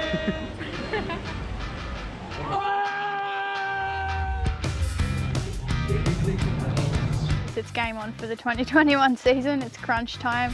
It's game on for the 2021 season. It's crunch time.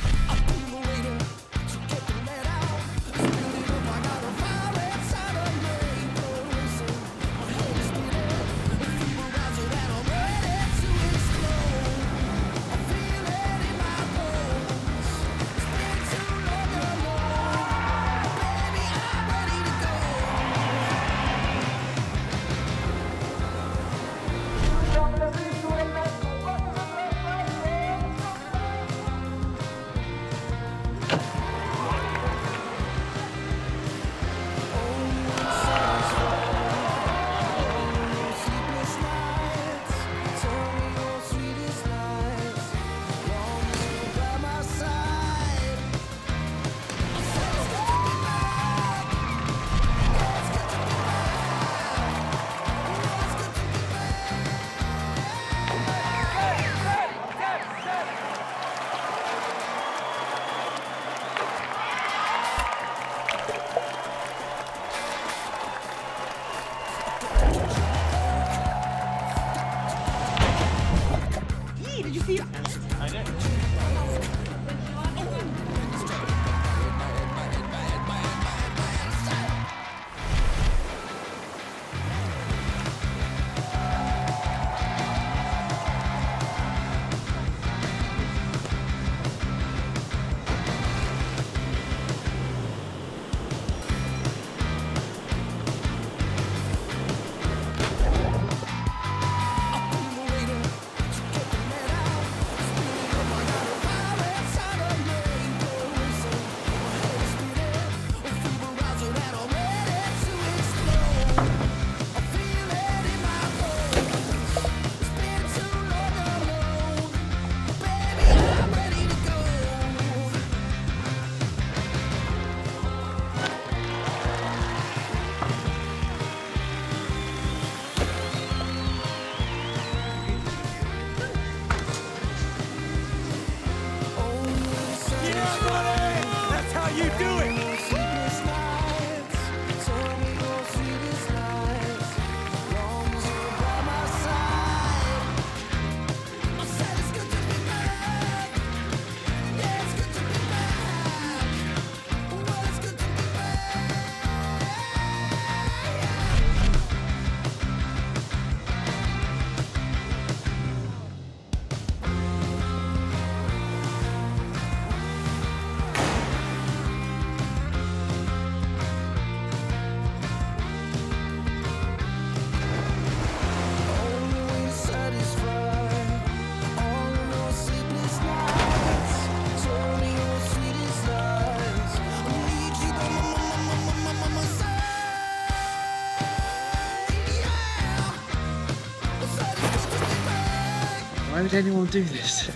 Why would anyone do this?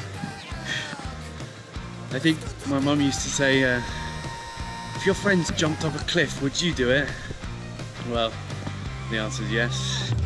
I think my mum used to say, if your friends jumped off a cliff, would you do it? Well, the answer is yes.